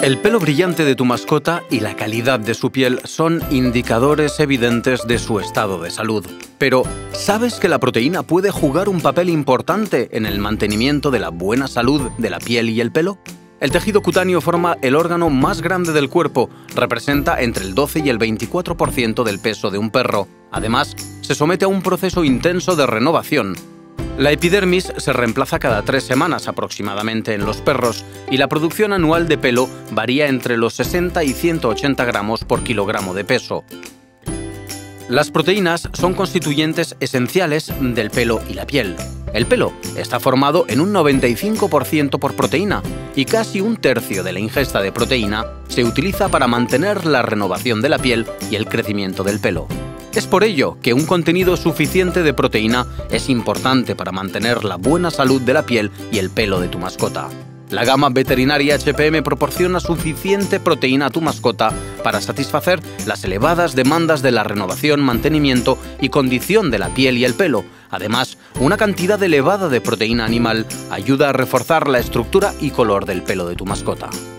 El pelo brillante de tu mascota y la calidad de su piel son indicadores evidentes de su estado de salud. Pero, ¿sabes que la proteína puede jugar un papel importante en el mantenimiento de la buena salud de la piel y el pelo? El tejido cutáneo forma el órgano más grande del cuerpo, representa entre el 12 y el 24% del peso de un perro. Además, se somete a un proceso intenso de renovación. La epidermis se reemplaza cada 3 semanas aproximadamente en los perros y la producción anual de pelo varía entre los 60 y 180 gramos por kilogramo de peso. Las proteínas son constituyentes esenciales del pelo y la piel. El pelo está formado en un 95% por proteína y casi un tercio de la ingesta de proteína se utiliza para mantener la renovación de la piel y el crecimiento del pelo. Es por ello que un contenido suficiente de proteína es importante para mantener la buena salud de la piel y el pelo de tu mascota. La gama veterinaria HPM proporciona suficiente proteína a tu mascota para satisfacer las elevadas demandas de la renovación, mantenimiento y condición de la piel y el pelo. Además, una cantidad elevada de proteína animal ayuda a reforzar la estructura y color del pelo de tu mascota.